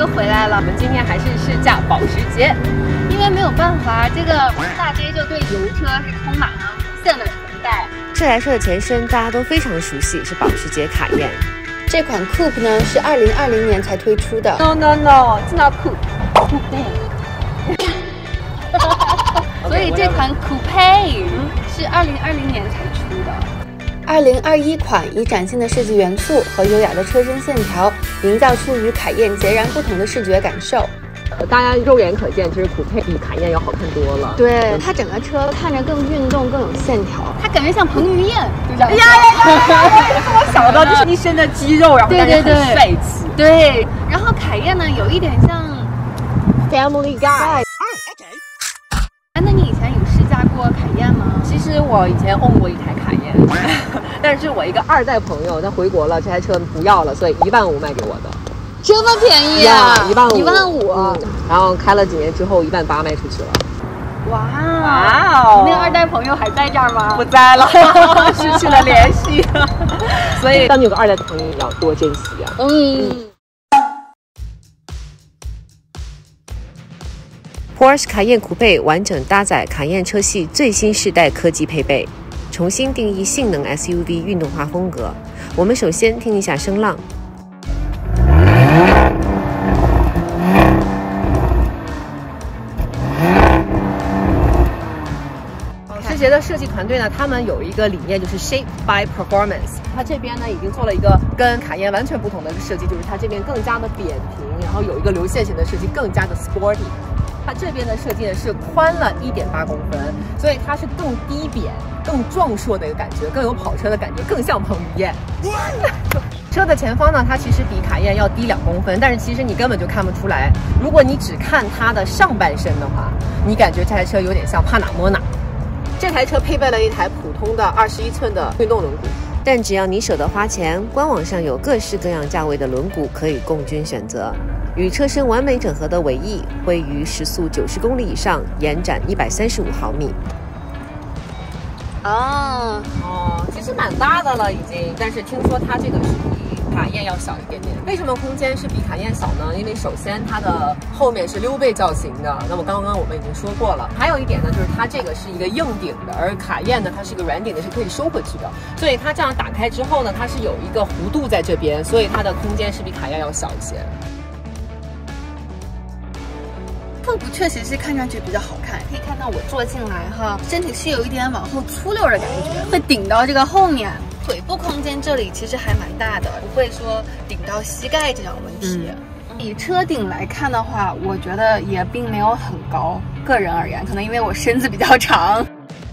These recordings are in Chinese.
又回来了。我们今天还是试驾保时捷，因为没有办法，这个大街就对油车是充满了无限的期待。 这台车的前身大家都非常熟悉，是保时捷卡宴。 这款 Coupe 呢是2020年才推出的。 No， it's not coupe。所以这款 Coupe 是2020年才出的。 2021款以崭新的设计元素和优雅的车身线条，营造出与凯宴截然不同的视觉感受。 大家肉眼可见，其实酷配比凯宴要好看多了。 对，它整个车看着更运动，更有线条， 它感觉像彭于晏，就这样。 我也是这么想到，就是一身的肌肉，然后感觉很帅气。 对， 然后凯宴呢，有一点像 Family Guy。那你以前有试驾过凯宴吗？其实我以前 own 过一台凯宴，但是我一个2代朋友他回国了，这台车不要了，所以15000卖给我的。 这么便宜啊 ！15000，然后开了几年之后18000卖出去了。哇哦！你那个2代朋友还在这儿吗？不在了，失去了联系。所以当你有个2代的朋友，要多珍惜啊。 Porsche 卡宴酷配完整搭载卡宴车系最新世代科技配备，重新定义性能 SUV 运动化风格。我们首先听一下声浪。 保时捷的设计团队呢，他们有一个理念，就是 Shape by Performance。它这边呢，已经做了一个跟卡宴完全不同的设计，就是它这边更加的扁平，然后有一个流线型的设计，更加的 sporty。它这边的设计呢是宽了1.8公分，所以它是更低扁、更壮硕的一个感觉，更有跑车的感觉，更像彭于晏。车的前方呢，它其实比卡宴要低2公分，但是其实你根本就看不出来。如果你只看它的上半身的话，你感觉这台车有点像帕纳摩纳。这台车配备了一台普通的21寸的运动轮毂，但只要你舍得花钱，官网上有各式各样价位的轮毂可以供君选择。与车身完美整合的尾翼会于时速90公里以上，延展135毫米。其实蛮大的了已经，但是听说它这个是比卡宴要小一点点。为什么空间是比卡宴小呢？因为首先它的后面是溜背造型的，那么刚刚我们已经说过了。还有一点呢，就是它这个是一个硬顶的，而卡宴呢它是一个软顶的，是可以收回去的。所以它这样打开之后呢，它是有一个弧度在这边，所以它的空间是比卡宴要小一些。 Coupe确实是看上去比较好看，可以看到我坐进来哈，身体是有一点往后出溜的感觉，会顶到这个后面，腿部空间这里其实还蛮大的，不会说顶到膝盖这样问题。以车顶来看的话，我觉得也并没有很高，个人而言，可能因为我身子比较长。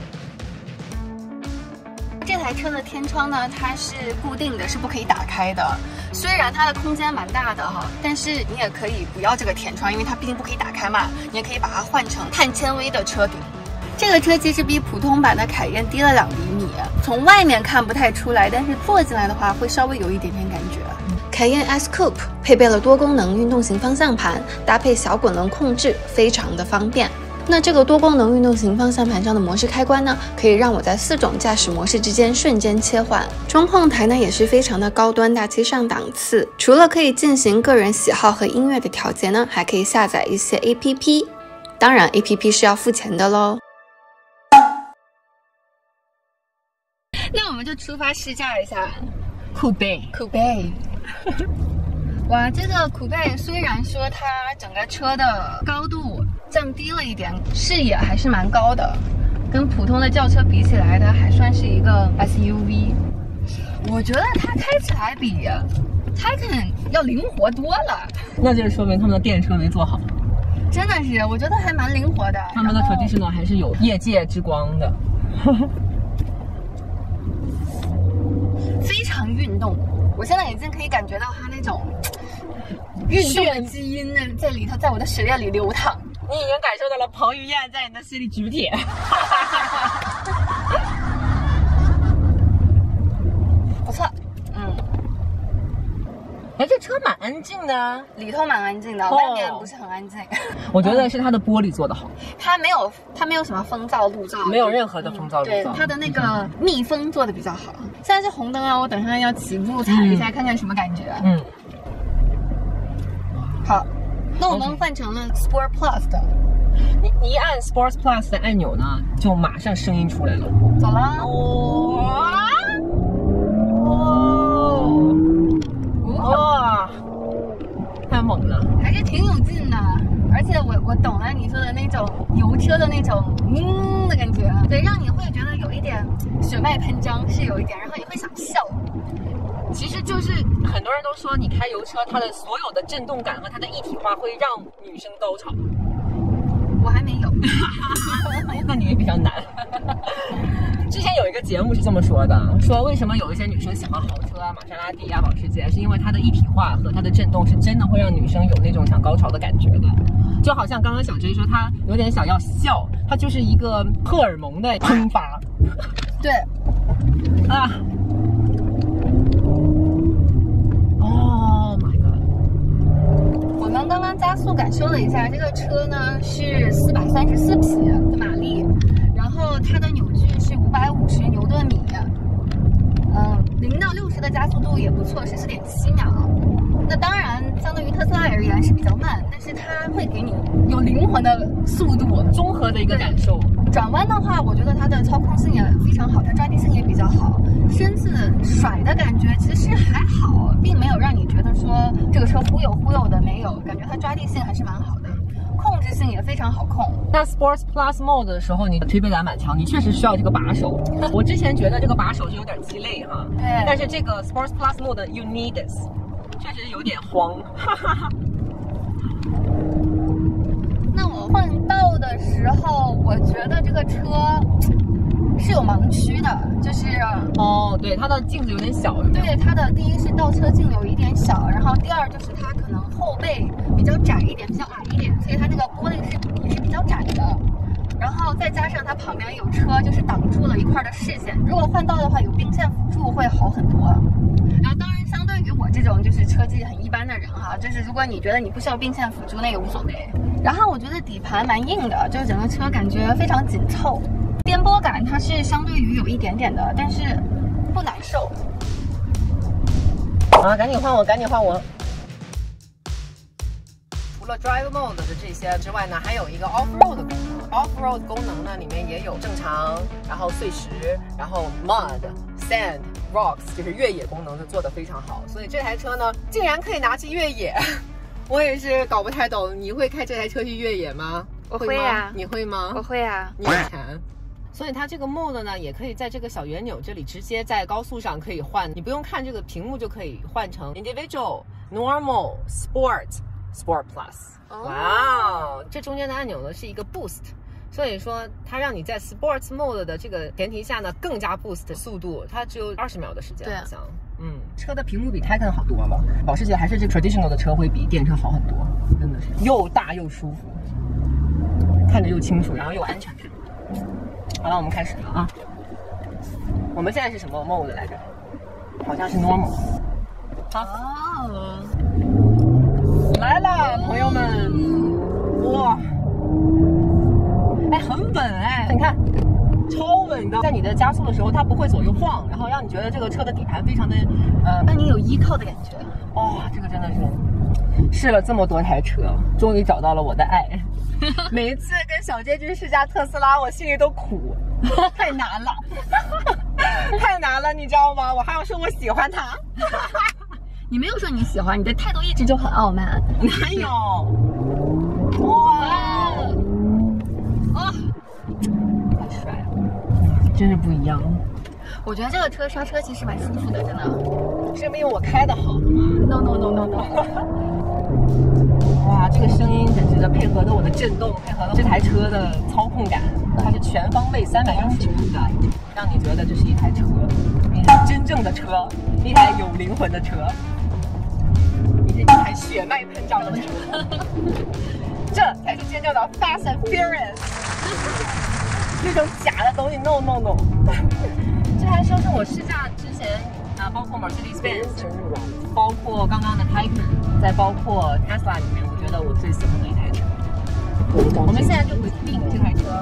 这台车的天窗呢，它是固定的，是不可以打开的。虽然它的空间蛮大的哈，但是你也可以不要这个天窗，因为它毕竟不可以打开嘛。你也可以把它换成碳纤维的车顶。这个车其实比普通版的凯宴低了2厘米，从外面看不太出来，但是坐进来的话会稍微有一点点感觉。凯宴 S Coupe 配备了多功能运动型方向盘，搭配小滚轮控制，非常的方便。 那这个多功能运动型方向盘上的模式开关呢，可以让我在4种驾驶模式之间瞬间切换。中控台呢也是非常的高端大气上档次，除了可以进行个人喜好和音乐的调节呢，还可以下载一些 APP， 当然 APP 是要付钱的咯。那我们就出发试驾一下酷配。 哇，这个酷配虽然说它整个车的高度 降低了一点，视野还是蛮高的，跟普通的轿车比起来，它还算是一个 SUV。我觉得它开起来比 Taycan 要灵活多了， 那就是说明他们的电车没做好。 真的是，我觉得还蛮灵活的。 他们的 traditional 还是有业界之光的， 非常运动。我现在已经可以感觉到它那种运动的基因呢，在里头，在我的血液里流淌。 你已经感受到了彭于晏在你的心里举铁。 不错， 哎，这车蛮安静的， 里头蛮安静的，外面不是很安静。 我觉得是它的玻璃做得好， 它没有什么风噪、路噪， 没有任何的风噪路噪。 对，它的那个密封做的比较好。现在是红灯啊，我等下要起步踩一下，看看什么感觉。好。 那我们换成了 Sport Plus 的。 你一按 Sports Plus 的按钮呢，就马上声音出来了。 走了。 哇，太猛了， 还是挺有劲的。而且我懂了你说的那种油车的那种的感觉，对，让你会觉得有一点血脉喷张，是有一点，然后你会想笑。 其实就是很多人都说，你开油车，它的所有的震动感和它的一体化会让女生高潮。 我还没有， 那你也比较难。之前有一个节目是这么说的，说为什么有一些女生喜欢豪车啊、玛莎拉蒂啊、保时捷，是因为它的一体化和它的震动是真的会让女生有那种想高潮的感觉的。就好像刚刚小 J 说她有点想要笑，它就是一个荷尔蒙的喷发。 对， 啊。 我们刚刚加速感受了一下，这个车呢是434匹的马力，然后它的扭矩是550牛顿米，0到60的加速度也不错，是4.7秒。那当然，相对于特斯拉而言是比较慢，但是它会给你有灵魂的速度， 综合的一个感受。 转弯的话，我觉得它的操控性也非常好，它抓地性也比较好，身子甩的感觉其实还好，并没有让你觉得说这个车忽悠的，没有，感觉它抓地性还是蛮好的，控制性也非常好控。 那 Sports Plus Mode 的时候，你推背感蛮强，你确实需要这个把手。我之前觉得这个把手是有点鸡肋哈， 对， 但是这个 Sports Plus Mode You Need This 确实有点慌。 那我换道的时候，我觉得这个车是有盲区的，就是对，它的镜子有点小， 对，它的第一是倒车镜有一点小，然后第二就是它可能后背比较窄一点，比较矮一点，所以它那个玻璃也是比较窄的。然后再加上它旁边有车，就是挡住了一块的视线。如果换道的话，有并线辅助会好很多。然后当然，相对于我这种就是车技很一般的人哈，就是如果你觉得你不需要并线辅助，那也无所谓。然后我觉得底盘蛮硬的，就是整个车感觉非常紧凑，颠簸感它是相对于有一点点的，但是不难受。 啊，赶紧换我，赶紧换我！除了 Drive Mode 的这些之外呢，还有一个 Off-Road 的功能。Off-Road 功能呢，里面也有正常，然后碎石，然后 Mud、Sand、Rocks， 就是越野功能是做得非常好。所以这台车呢，竟然可以拿去越野，我也是搞不太懂。你会开这台车去越野吗？ 我会呀。 你会吗？ 我会呀。 你有钱。所以它这个 mode 呢，也可以在这个小圆钮这里直接在高速上可以换，你不用看这个屏幕就可以换成 Individual、Normal、Sport、Sport Plus。哇，这中间的按钮呢是一个 Boost， 所以说它让你在 Sports Mode 的这个前提下呢更加 Boost 速度，它只有20秒的时间，好像。车的屏幕比 Taycan 好多了，保时捷还是这个 traditional 的车会比电车好很多，真的是又大又舒服，看着又清楚，然后又安全感。好了，我们开始了啊！我们现在是什么 mode 来着？好像是 normal。好，来了，朋友们！哇，哎，很稳哎，你看，超稳的。在你的加速的时候，它不会左右晃，然后让你觉得这个车的底盘非常的让你有依靠的感觉。 哇，这个真的是试了这么多台车，终于找到了我的爱。每一次跟小J去试驾特斯拉，我心里都苦，太难了，太难了，你知道吗？我还要说我喜欢它。 你没有说你喜欢，你的态度一直就很傲慢。 哪有？哇，太帅了，真是不一样。 我觉得这个车刹车其实蛮舒服的，真的。 是因为我开的好吗 ？No。 哇，这个声音简直的配合了我的震动，配合了这台车的操控感，它是全方位360度的，让你觉得这是一台车，一台真正的车，一台有灵魂的车，一台血脉喷张的车，这才是真正的 Fast and Furious。那种假的东西 ，no。这台车是我试驾之前包括 Mercedes-Benz， 包括刚刚的 Taycan， 再包括 Tesla 里面，我觉得我最喜欢的一台车。我们现在就回去订这台车。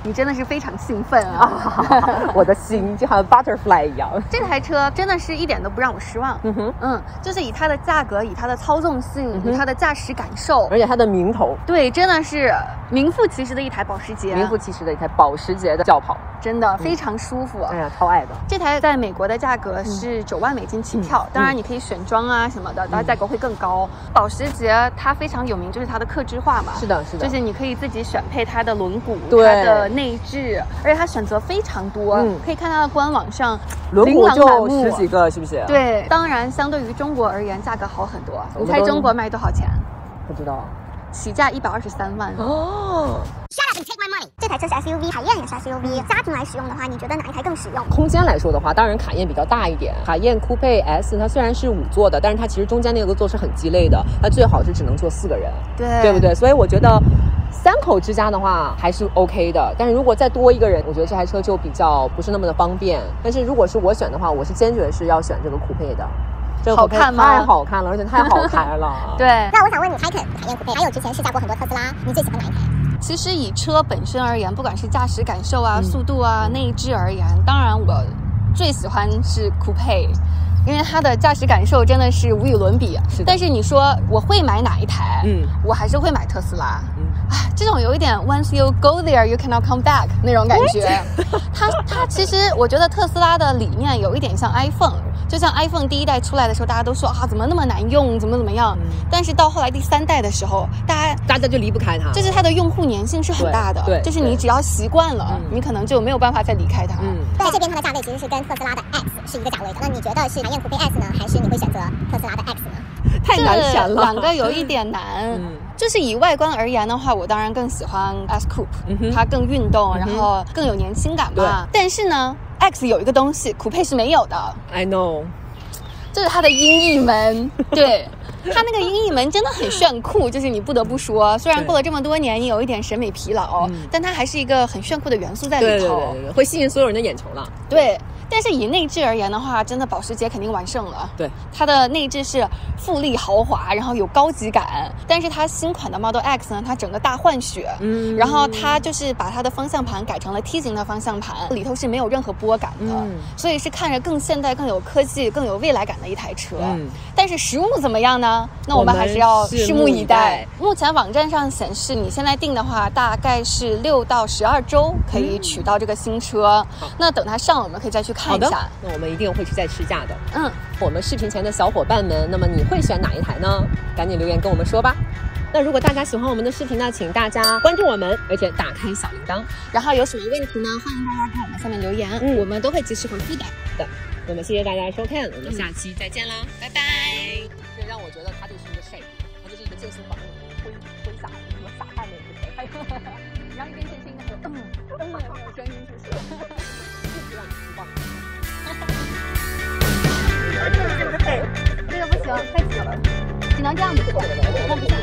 你真的是非常兴奋啊！ 我的心就好像 butterfly 一样。 这台车真的是一点都不让我失望。就是以它的价格，以它的操纵性，以它的驾驶感受， 而且它的名头， 对，真的是名副其实的一台保时捷， 名副其实的一台保时捷的轿跑， 真的非常舒服。 哎呀，超爱的。 这台在美国的价格是9万美金起跳，当然你可以选装啊什么的，当然价格会更高。保时捷它非常有名，就是它的客制化嘛。 是的，是的， 就是你可以自己选配它的轮毂、 对它的内置，而且它选择非常多，可以看它的官网上轮毂就10几个，是不是？ 对，当然相对于中国而言，价格好很多。你猜中国卖多少钱？ 不知道， 起价123万哦。 Shut up and take my money。这台车是 SUV， 凯宴也是 SUV。家庭来使用的话，你觉得哪一台更实用？ 空间来说的话，当然凯宴比较大一点。凯宴酷配 S 它虽然是5座的，但是它其实中间那个座是很鸡肋的，它最好是只能坐4个人，对不对？所以我觉得3口之家的话还是 OK 的，但是如果再多一个人，我觉得这台车就比较不是那么的方便。但是如果是我选的话，我是坚决是要选这个酷配的。 好看吗？ 太好看了，而且太好开了。 对，那我想问你，凯宴酷配还有之前试驾过很多特斯拉，你最喜欢哪一台？ 其实以车本身而言，不管是驾驶感受啊、速度啊、内置而言，当然我最喜欢是酷配，因为它的驾驶感受真的是无与伦比。但是你说我会买哪一台？我还是会买特斯拉。这种有一点 once you go there you cannot come back 那种感觉。它其实我觉得特斯拉的理念有一点像 iPhone。就像 iPhone 第1代出来的时候，大家都说啊，怎么那么难用，怎么样？但是到后来第3代的时候，大家就离不开它，就是它的用户粘性是很大的。对，就是你只要习惯了，你可能就没有办法再离开它。 在这边它的价位其实是跟特斯拉的 X 是一个价位的。那你觉得是凯宴酷配 S 呢，还是你会选择特斯拉的 X 呢？ 太难选了， 两个有一点难。就是以外观而言的话，我当然更喜欢 S Coupe，它更运动，然后更有年轻感嘛。但是呢，X 有一个东西，酷配是没有的。 I know， 就是它的音译门。对，它那个音译门真的很炫酷，就是你不得不说，虽然过了这么多年，你有一点审美疲劳，但它还是一个很炫酷的元素在里头， 对，会吸引所有人的眼球了。 对。但是以内置而言的话，真的保时捷肯定完胜了。 对， 它的内置是富丽豪华，然后有高级感。但是它新款的 Model X 呢，它整个大换血，然后它就是把它的方向盘改成了梯形的方向盘，里头是没有任何拨感的，所以是看着更现代、更有科技、更有未来感的一台车。但是实物怎么样呢？那我们还是要拭目以待。目前网站上显示，你现在订的话，大概是6到12周可以取到这个新车。那等它上了，我们可以再去看。 好的，那我们一定会去再试驾的。我们视频前的小伙伴们，那么你会选哪一台呢？赶紧留言跟我们说吧。那如果大家喜欢我们的视频呢，请大家关注我们，而且打开小铃铛。 然后有什么问题呢，欢迎大家在我们下面留言，我们都会及时回复的。 那么谢谢大家收看，我们下期再见啦， 拜拜。 这让我觉得它就是一个 shape， 它就是一个健身房挥洒什么洒汗的一个 shape。 然后一边健身一边有声音，是不是？ 就是让你失望。 这个不行，太挤了，只能这样子做，那不行。